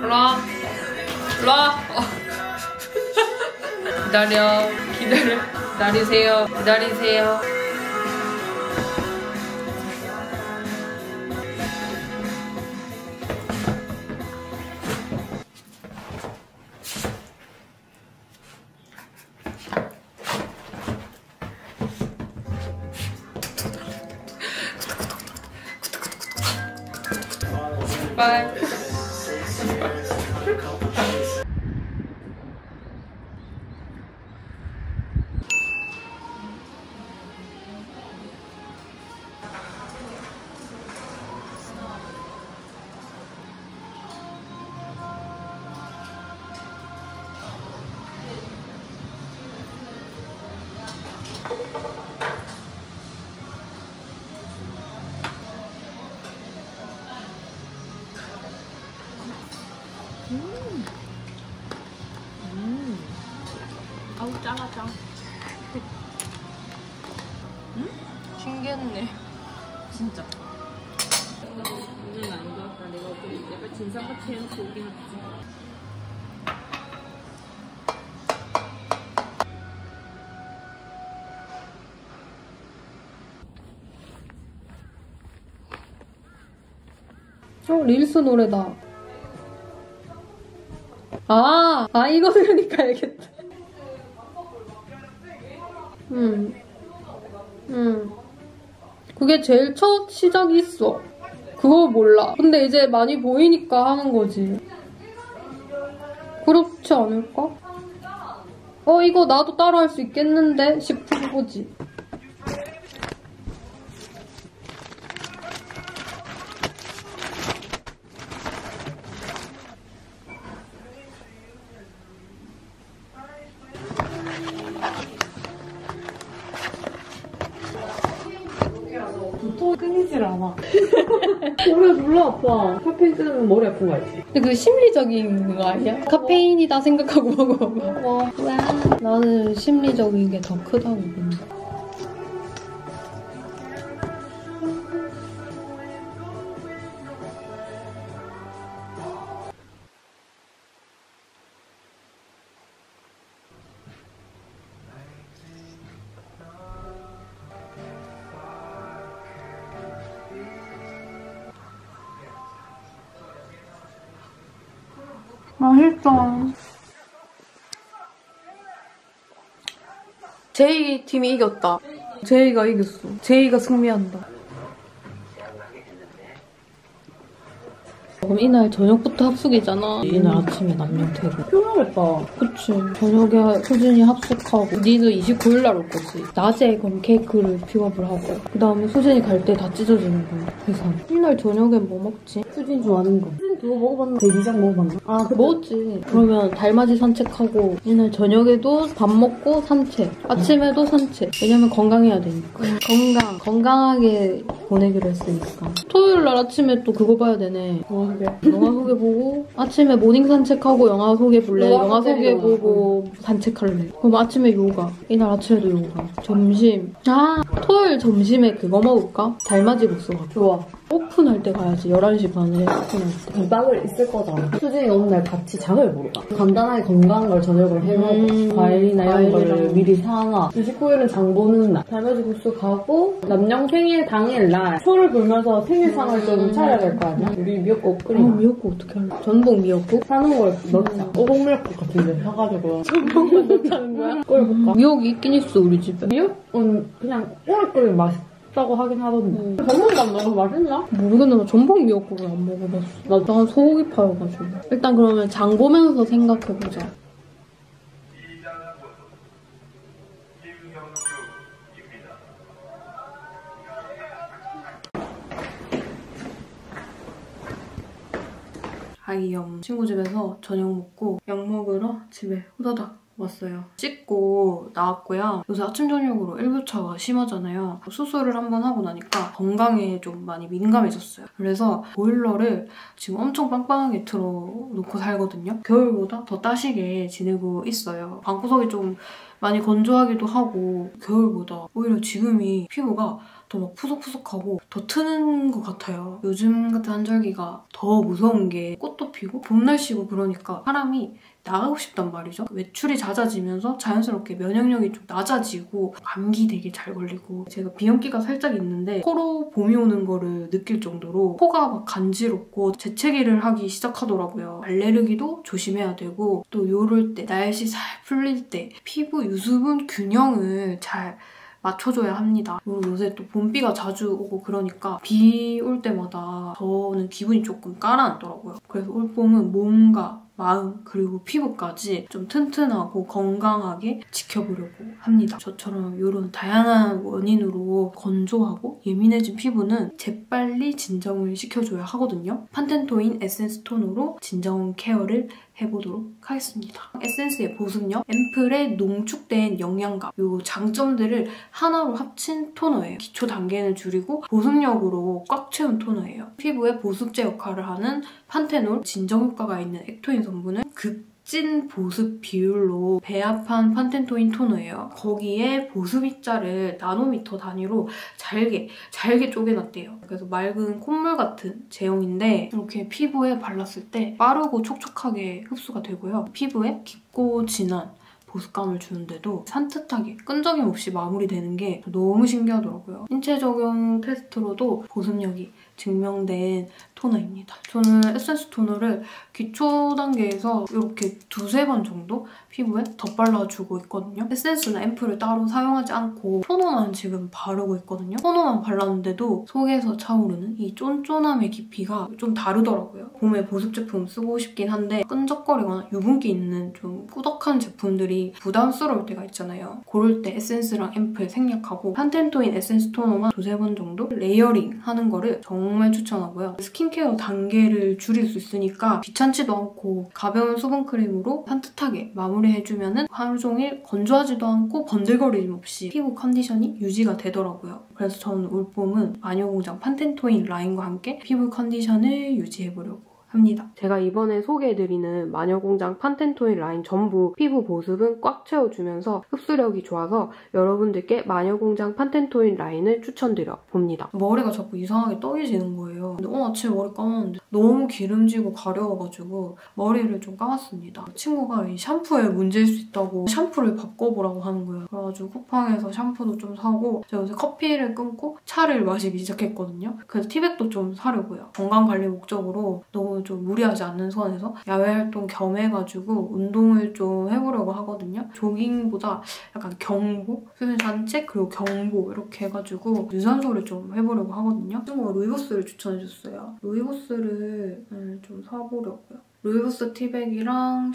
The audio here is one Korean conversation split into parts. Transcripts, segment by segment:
일로와. 일로와. 기다려. 기다리세요. 기다리세요. 바이. 아우 짜라 짜. 신기했네. 진짜. 오늘 아닌 것 같다. 내가 좀 약간 진상같이 해놓고 오긴 했지. 릴스 노래다. 이거 들으니까 알겠다. 그게 제일 첫 시작이 있어. 그거 몰라. 근데 이제 많이 보이니까 하는 거지. 그렇지 않을까? 이거 나도 따라 할 수 있겠는데? 싶은 거지. 도통 끊이질 않아. 머리가 졸라 아파. 카페인 끊으면 머리 아픈 거 알지? 근데 그 심리적인 거 아니야? 카페인이다 생각하고 먹어. 나는 심리적인 게 더 크다고 본다. 맛있다. 제이 팀이 이겼다. 제이가 이겼어. 제이가 승리한다. 그럼 이날 저녁부터 합숙이잖아. 이날 아침에 남명태고. 피곤하겠다. 그치. 저녁에 수진이 합숙하고 니는 29일날 올 거지. 낮에 그럼 케이크를 픽업을 하고 그 다음에 수진이 갈 때 다 찢어지는 거야. 계산. 이날 저녁엔 뭐 먹지? 수진 좋아하는 거. 수진 그거 먹어봤나? 대기장 먹어봤나? 먹었지. 그러면 달맞이 산책하고 이날 저녁에도 밥 먹고 산책. 아침에도 산책. 왜냐면 건강해야 되니까. 건강하게 보내기로 했으니까. 토요일날 아침에 또 그거 봐야 되네. 영화 소개 보고 아침에 모닝 산책하고 영화 소개 볼래? 영화 소개 보고 산책할래? 그럼 아침에 요가. 이날 아침에도 요가. 점심. 토요일 점심에 그거 먹을까? 달맞이 국수가. 좋아. 오픈할 때 가야지. 11시 반에 오픈할 때. 2박을 있을 거잖아. 수진이 오는 날 같이 장을 보러 가. 간단하게 건강한 걸 저녁을 해먹고 과일이나 이런 거를 미리 사놔. 29일은 장 보는 날. 달맞이 국수 가고 남영 생일 당일날 초를 불면서 생일상을 좀 차려야 될 거 아니야? 우리 미역국 끓이나. 미역국 어떻게 할래? 전복 미역국? 사는 걸 넣자. 오복미역국 같은데 사가지고. 전복만 넣자는 거야? 끓여볼까? 미역이 있긴 있어 우리 집에. 미역은 그냥 오래 끓이면 맛있다고 하긴 하던데. 전복도 안 넣어서 맛있나? 모르겠는데 나 전복 미역국을 안 먹어봤어. 난 소고기 파여가지고. 일단 그러면 장 보면서 생각해보자. 아이염 친구 집에서 저녁 먹고 약 먹으러 집에 후다닥 왔어요. 씻고 나왔고요. 요새 아침 저녁으로 일교차가 심하잖아요. 수술을 한번 하고 나니까 건강에 좀 많이 민감해졌어요. 그래서 보일러를 지금 엄청 빵빵하게 틀어놓고 살거든요. 겨울보다 더 따시게 지내고 있어요. 방구석이 좀 많이 건조하기도 하고 겨울보다 오히려 지금이 피부가 더 막 푸석푸석하고 더 트는 것 같아요. 요즘 같은 한절기가 더 무서운 게 꽃도 피고 봄 날씨고 그러니까 사람이 나가고 싶단 말이죠. 외출이 잦아지면서 자연스럽게 면역력이 좀 낮아지고 감기 되게 잘 걸리고 제가 비염기가 살짝 있는데 코로 봄이 오는 거를 느낄 정도로 코가 막 간지럽고 재채기를 하기 시작하더라고요. 알레르기도 조심해야 되고 또 요럴 때 날씨 살 풀릴 때 피부 유수분 균형을 잘 맞춰줘야 합니다. 그리고 요새 또 봄비가 자주 오고 그러니까 비 올 때마다 저는 기분이 조금 가라앉더라고요. 그래서 올봄은 몸과 마음 그리고 피부까지 좀 튼튼하고 건강하게 지켜보려고 합니다. 저처럼 이런 다양한 원인으로 건조하고 예민해진 피부는 재빨리 진정을 시켜줘야 하거든요. 판텐토인 에센스 토너로 진정 케어를 해보도록 하겠습니다. 에센스의 보습력, 앰플의 농축된 영양감 이 장점들을 하나로 합친 토너예요. 기초 단계는 줄이고 보습력으로 꽉 채운 토너예요. 피부에 보습제 역할을 하는 판테놀, 진정 효과가 있는 액토인 성분은 극진 보습 비율로 배합한 판텐토인 토너예요. 거기에 보습 입자를 나노미터 단위로 잘게 쪼개놨대요. 그래서 맑은 콧물 같은 제형인데 이렇게 피부에 발랐을 때 빠르고 촉촉하게 흡수가 되고요. 피부에 깊고 진한 보습감을 주는데도 산뜻하게 끈적임 없이 마무리되는 게 너무 신기하더라고요. 인체 적용 테스트로도 보습력이 증명된 토너입니다. 저는 에센스 토너를 기초 단계에서 이렇게 두세 번 정도 피부에 덧발라주고 있거든요. 에센스나 앰플을 따로 사용하지 않고 토너만 지금 바르고 있거든요. 토너만 발랐는데도 속에서 차오르는 이 쫀쫀함의 깊이가 좀 다르더라고요. 봄에 보습 제품 쓰고 싶긴 한데 끈적거리거나 유분기 있는 좀 꾸덕한 제품들이 부담스러울 때가 있잖아요. 그럴 때 에센스랑 앰플 생략하고 판텐토인 에센스 토너만 두세 번 정도 레이어링 하는 거를 정말 추천하고요. 스킨케어 단계를 줄일 수 있으니까 귀찮지도 않고 가벼운 수분크림으로 산뜻하게 마무리해주면 하루 종일 건조하지도 않고 번들거림 없이 피부 컨디션이 유지가 되더라고요. 그래서 저는 올봄은 마녀공장 판텐토인 라인과 함께 피부 컨디션을 유지해보려고 합니다. 제가 이번에 소개해드리는 마녀공장 판텐토인 라인 전부 피부 보습은 꽉 채워주면서 흡수력이 좋아서 여러분들께 마녀공장 판텐토인 라인을 추천드려 봅니다. 머리가 자꾸 이상하게 떡이지는 거예요. 근데 오늘 아침에 머리 감았는데 너무 기름지고 가려워가지고 머리를 좀 감았습니다. 친구가 이 샴푸에 문제일 수 있다고 샴푸를 바꿔보라고 하는 거예요. 그래가지고 쿠팡에서 샴푸도 좀 사고 제가 요새 커피를 끊고 차를 마시기 시작했거든요. 그래서 티백도 좀 사려고요. 건강관리 목적으로 너무 좀 무리하지 않는 선에서 야외 활동 겸해가지고 운동을 좀 해보려고 하거든요. 조깅보다 약간 경보, 수면 산책 그리고 경보 이렇게 해가지고 유산소를 좀 해보려고 하거든요. 친구가 루이보스를 추천해줬어요. 루이보스를 좀 사보려고요. 루이보스 티백이랑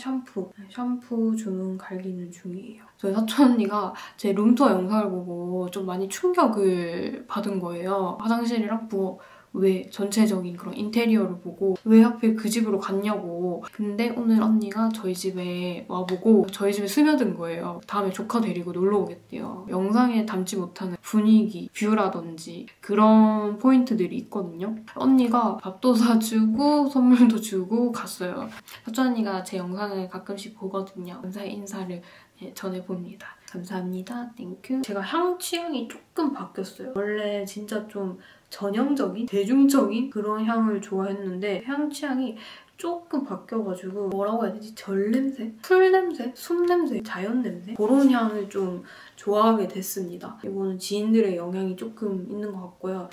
샴푸 주문 갈기는 중이에요. 저희 사촌 언니가 제 룸투어 영상을 보고 좀 많이 충격을 받은 거예요. 화장실이랑 부엌 왜 전체적인 그런 인테리어를 보고 왜 하필 그 집으로 갔냐고. 근데 오늘 언니가 저희 집에 와보고 저희 집에 스며든 거예요. 다음에 조카 데리고 놀러 오겠대요. 영상에 담지 못하는 분위기, 뷰라든지 그런 포인트들이 있거든요. 언니가 밥도 사주고 선물도 주고 갔어요. 사촌 언니가 제 영상을 가끔씩 보거든요. 감사의 인사를 전해봅니다. 감사합니다. 땡큐. 제가 향 취향이 조금 바뀌었어요. 원래 진짜 좀 전형적인, 대중적인 그런 향을 좋아했는데 향 취향이 조금 바뀌어가지고 뭐라고 해야 되지? 절 냄새? 풀 냄새? 숲 냄새? 자연 냄새? 그런 향을 좀 좋아하게 됐습니다. 이거는 지인들의 영향이 조금 있는 것 같고요.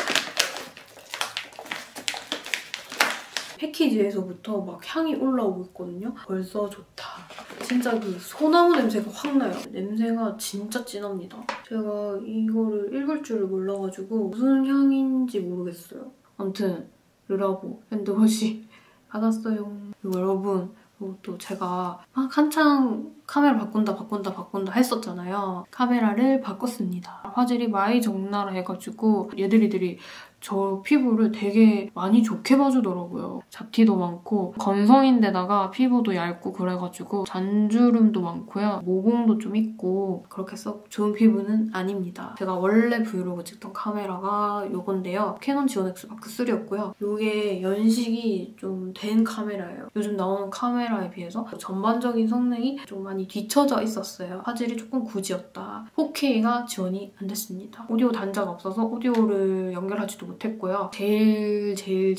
패키지에서부터 막 향이 올라오고 있거든요. 벌써 좋다. 진짜 그 소나무 냄새가 확 나요. 냄새가 진짜 진합니다. 제가 이거를 읽을 줄을 몰라가지고 무슨 향인지 모르겠어요. 아무튼 르라보 핸드워시 받았어요. 그리고 여러분 또 제가 막 한창 카메라 바꾼다 했었잖아요. 카메라를 바꿨습니다. 화질이 많이 적나라 해가지고 얘들이 저 피부를 되게 많이 좋게 봐주더라고요. 잡티도 많고 건성인데다가 피부도 얇고 그래가지고 잔주름도 많고요. 모공도 좀 있고 그렇게 썩 좋은 피부는 아닙니다. 제가 원래 브이로그 찍던 카메라가 이건데요. 캐논 G1X 마크 3였고요. 이게 연식이 좀 된 카메라예요. 요즘 나오는 카메라에 비해서 전반적인 성능이 좀 많이 뒤처져 있었어요. 화질이 조금 구지였다. 4K가 지원이 안 됐습니다. 오디오 단자가 없어서 오디오를 연결하지도 못했고요. 제일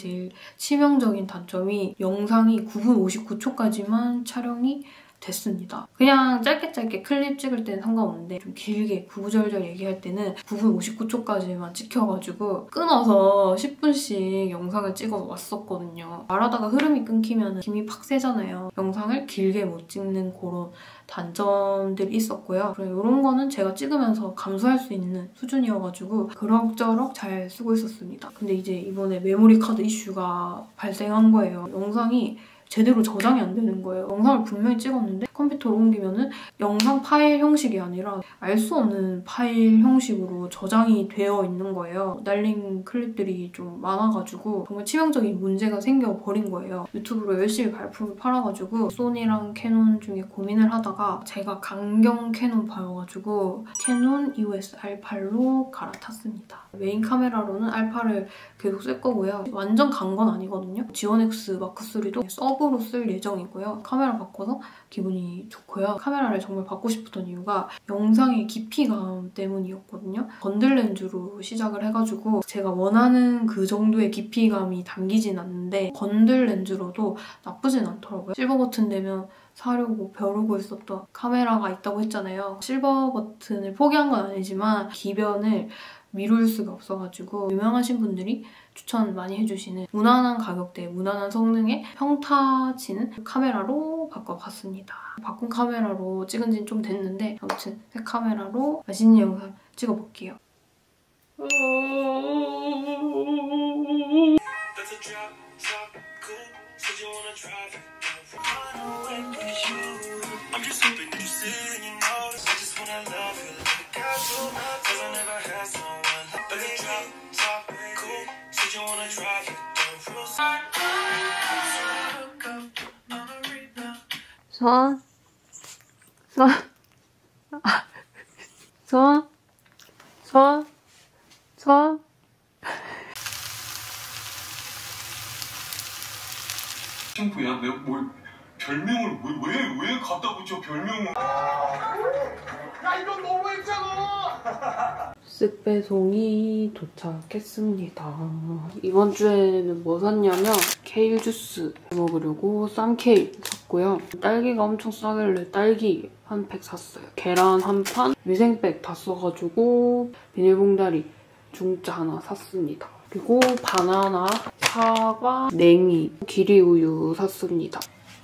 치명적인 단점이 영상이 9분 59초까지만 촬영이 됐습니다. 그냥 짧게 클립 찍을 때는 상관없는데 좀 길게 구구절절 얘기할 때는 9분 59초까지만 찍혀가지고 끊어서 10분씩 영상을 찍어 왔었거든요. 말하다가 흐름이 끊기면 힘이 팍 세잖아요. 영상을 길게 못 찍는 그런 단점들이 있었고요. 이런 거는 제가 찍으면서 감수할 수 있는 수준이어가지고 그럭저럭 잘 쓰고 있었습니다. 근데 이제 이번에 메모리 카드 이슈가 발생한 거예요. 영상이 제대로 저장이 안 되는 거예요. 영상을 분명히 찍었는데 컴퓨터로 옮기면은 영상 파일 형식이 아니라 알 수 없는 파일 형식으로 저장이 되어 있는 거예요. 날린 클립들이 좀 많아가지고 정말 치명적인 문제가 생겨버린 거예요. 유튜브로 열심히 발품을 팔아가지고 소니랑 캐논 중에 고민을 하다가 제가 강경 캐논 봐여가지고 캐논 EOS R8로 갈아탔습니다. 메인 카메라로는 R8을 계속 쓸 거고요. 완전 간 건 아니거든요. G1X 마크 3도 서브로 쓸 예정이고요. 카메라 바꿔서 기분이 좋고요. 카메라를 정말 받고 싶었던 이유가 영상의 깊이감 때문이었거든요. 건들 렌즈로 시작을 해가지고 제가 원하는 그 정도의 깊이감이 담기진 않는데 건들 렌즈로도 나쁘진 않더라고요. 실버 버튼 되면 사려고 벼르고 있었던 카메라가 있다고 했잖아요. 실버 버튼을 포기한 건 아니지만 기변을 미룰 수가 없어가지고 유명하신 분들이 추천 많이 해주시는 무난한 가격대에 무난한 성능의 평타치는 카메라로 바꿔봤습니다. 바꾼 카메라로 찍은 지는 좀 됐는데 아무튼 새 카메라로 맛있는 영상 찍어볼게요. 손. 샴푸야? 내가 뭘 별명을 왜 갖다 붙여 별명을? 야 이건 너무했잖아. 쓱배송이 도착했습니다. 이번 주에는 뭐 샀냐면 케일 주스 먹으려고 쌈케일 샀고요. 딸기가 엄청 싸길래 딸기 한 팩 샀어요. 계란 한 판, 위생백 다 써가지고 비닐봉다리 중짜 하나 샀습니다. 그리고 바나나, 사과, 냉이, 기리우유 샀습니다.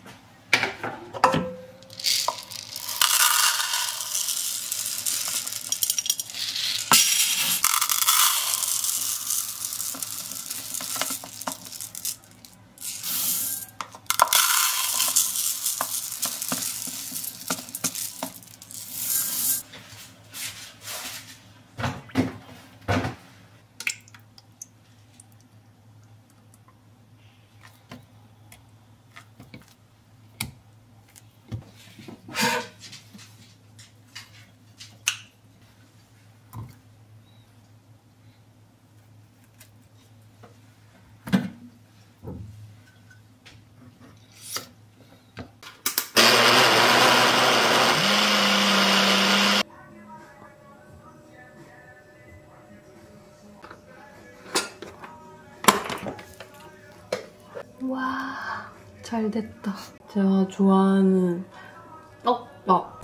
와, 잘 됐다. 제가 좋아하는 떡밥.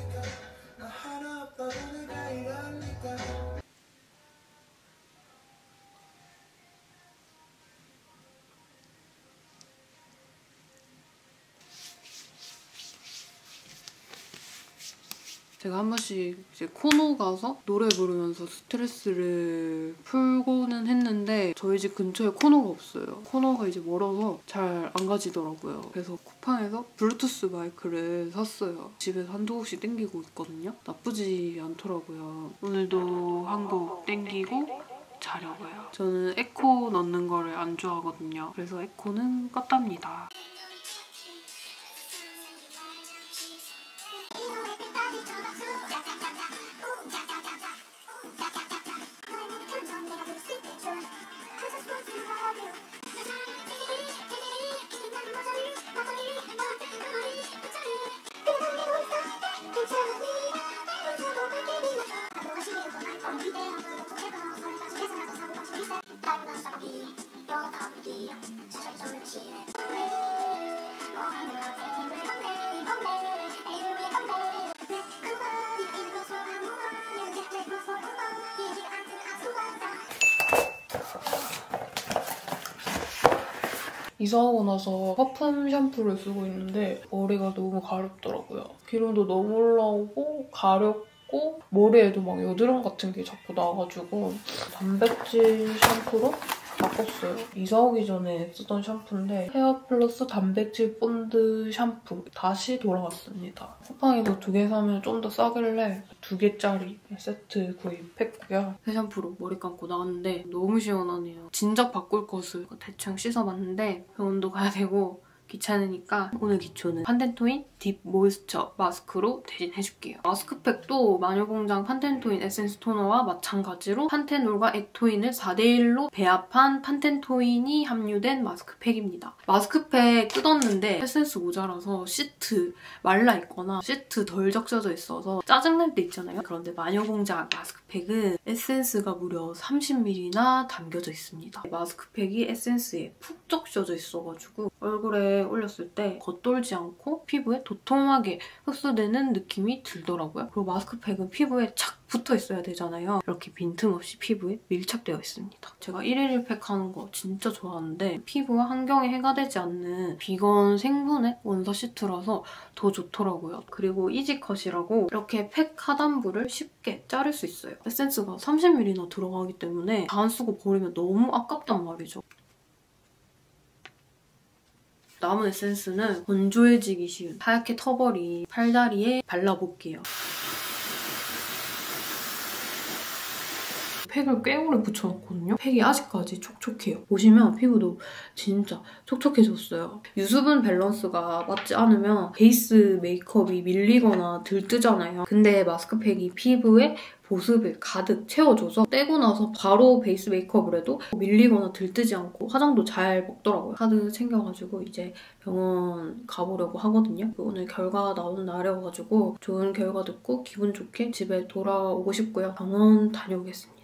제가 한 번씩 이제 코노 가서 노래 부르면서 스트레스를 풀고는 했는데 저희 집 근처에 코노가 없어요. 코노가 이제 멀어서 잘 안 가지더라고요. 그래서 쿠팡에서 블루투스 마이크를 샀어요. 집에서 한두 곡씩 땡기고 있거든요. 나쁘지 않더라고요. 오늘도 한 곡 땡기고 자려고요. 저는 에코 넣는 거를 안 좋아하거든요. 그래서 에코는 껐답니다. 이사하고 나서 퍼퓸 샴푸를 쓰고 있는데 머리가 너무 가렵더라고요. 기름도 너무 올라오고 가렵고 머리에도 막 여드름 같은 게 자꾸 나가지고 단백질 샴푸로 바꿨어요. 이사 오기 전에 쓰던 샴푸인데 헤어 플러스 단백질 본드 샴푸 다시 돌아왔습니다. 쿠팡에서 2개 사면 좀 더 싸길래 2개짜리 세트 구입했고요. 새 샴푸로 머리 감고 나왔는데 너무 시원하네요. 진작 바꿀 것을 대충 씻어봤는데 병원도 가야 되고 귀찮으니까 오늘 기초는 판텐토인 딥 모이스처 마스크로 대신 해줄게요. 마스크팩도 마녀공장 판텐토인 에센스 토너와 마찬가지로 판테놀과 액토인을 4대1로 배합한 판텐토인이 함유된 마스크팩입니다. 마스크팩 뜯었는데 에센스 모자라서 시트 말라있거나 시트 덜 적셔져 있어서 짜증날 때 있잖아요. 그런데 마녀공장 마스크팩은 에센스가 무려 30ml나 담겨져 있습니다. 마스크팩이 에센스에 푹 적셔져 있어가지고 얼굴에 올렸을 때 겉돌지 않고 피부에 도톰하게 흡수되는 느낌이 들더라고요. 그리고 마스크팩은 피부에 착 붙어 있어야 되잖아요. 이렇게 빈틈없이 피부에 밀착되어 있습니다. 제가 1일 1팩 하는 거 진짜 좋아하는데 피부와 환경에 해가 되지 않는 비건 생분해 원사 시트라서 더 좋더라고요. 그리고 이지컷이라고 이렇게 팩 하단부를 쉽게 자를 수 있어요. 에센스가 30ml나 들어가기 때문에 다 안 쓰고 버리면 너무 아깝단 말이죠. 남은 에센스는 건조해지기 쉬운 하얗게 터버린 팔다리에 발라볼게요. 팩을 꽤 오래 붙여놨거든요. 팩이 아직까지 촉촉해요. 보시면 피부도 진짜 촉촉해졌어요. 유수분 밸런스가 맞지 않으면 베이스 메이크업이 밀리거나 들뜨잖아요. 근데 마스크팩이 피부에 보습을 가득 채워줘서 떼고 나서 바로 베이스 메이크업을 해도 밀리거나 들뜨지 않고 화장도 잘 먹더라고요. 카드 챙겨가지고 이제 병원 가보려고 하거든요. 오늘 결과 나오는 날이어가지고 좋은 결과 듣고 기분 좋게 집에 돌아오고 싶고요. 병원 다녀오겠습니다.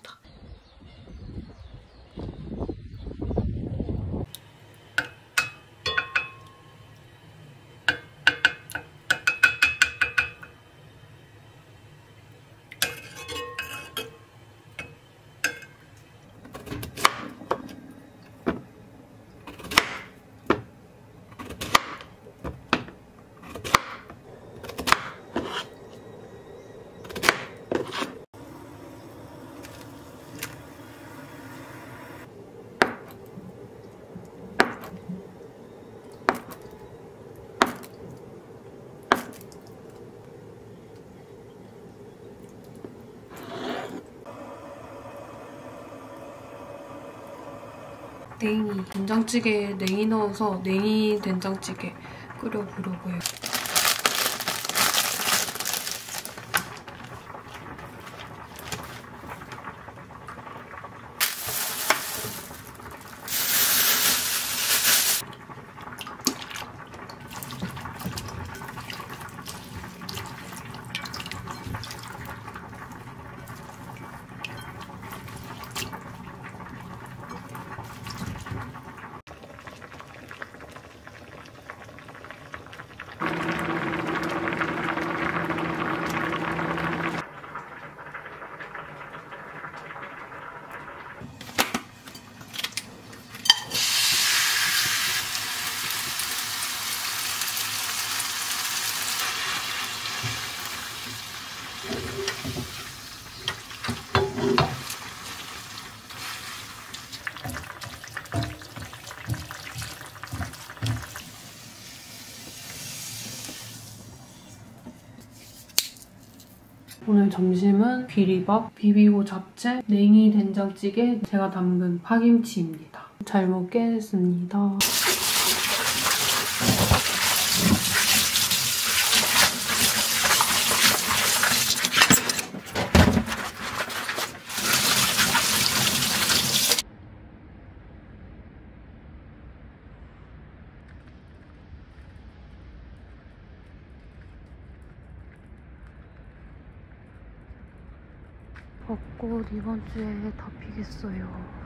냉이, 된장찌개에 냉이 넣어서 냉이 된장찌개 끓여보려고 해요. 오늘 점심은 비리밥, 비비고 잡채, 냉이 된장찌개, 제가 담근 파김치입니다. 잘 먹겠습니다. 벚꽃 이번 주에 다 피겠어요.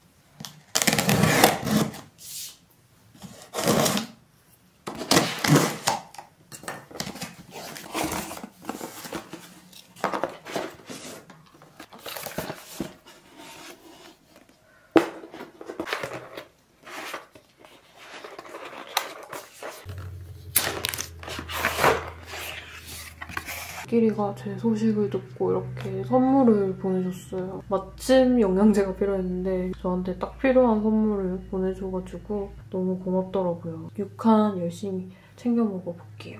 끼리가 제 소식을 듣고 이렇게 선물을 보내줬어요. 마침 영양제가 필요했는데 저한테 딱 필요한 선물을 보내줘가지고 너무 고맙더라고요. 6칸 열심히 챙겨 먹어볼게요.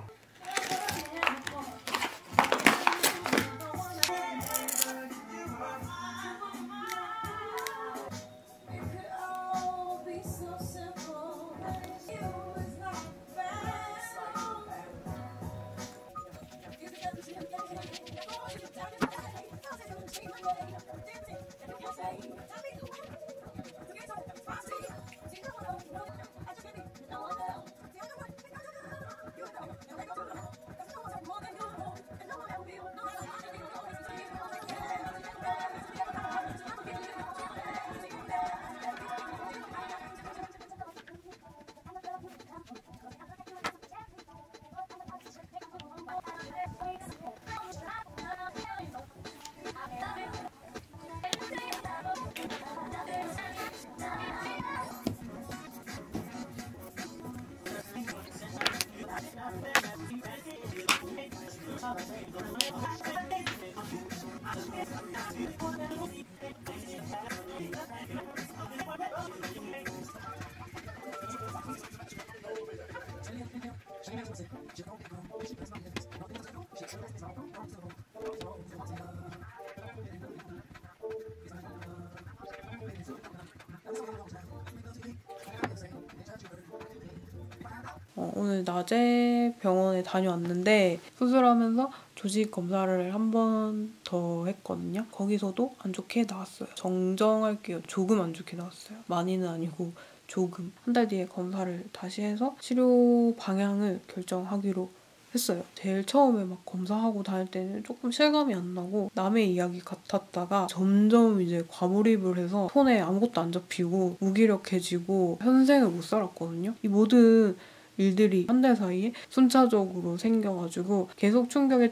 오늘 낮에 병원에 다녀왔는데 수술하면서 조직 검사를 한 번 더 했거든요. 거기서도 안 좋게 나왔어요. 정정할게요. 조금 안 좋게 나왔어요. 많이는 아니고 조금. 한 달 뒤에 검사를 다시 해서 치료 방향을 결정하기로 했어요. 제일 처음에 막 검사하고 다닐 때는 조금 실감이 안 나고 남의 이야기 같았다가 점점 이제 과몰입을 해서 손에 아무것도 안 잡히고 무기력해지고 현생을 못 살았거든요. 이 모든 일들이 한 달 사이에 순차적으로 생겨가지고 계속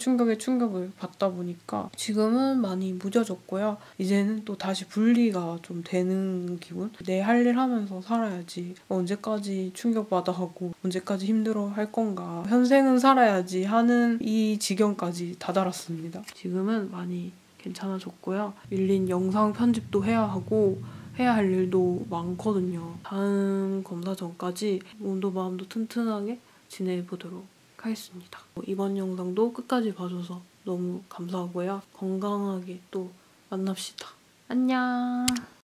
충격을 받다 보니까 지금은 많이 무뎌졌고요. 이제는 또 다시 분리가 좀 되는 기분? 내 할 일 하면서 살아야지. 언제까지 충격받아 하고 언제까지 힘들어 할 건가. 현생은 살아야지 하는 이 지경까지 다다랐습니다. 지금은 많이 괜찮아졌고요. 밀린 영상 편집도 해야 하고 해야 할 일도 많거든요. 다음 검사 전까지 몸도 마음도 튼튼하게 지내보도록 하겠습니다. 이번 영상도 끝까지 봐줘서 너무 감사하고요. 건강하게 또 만납시다. 안녕.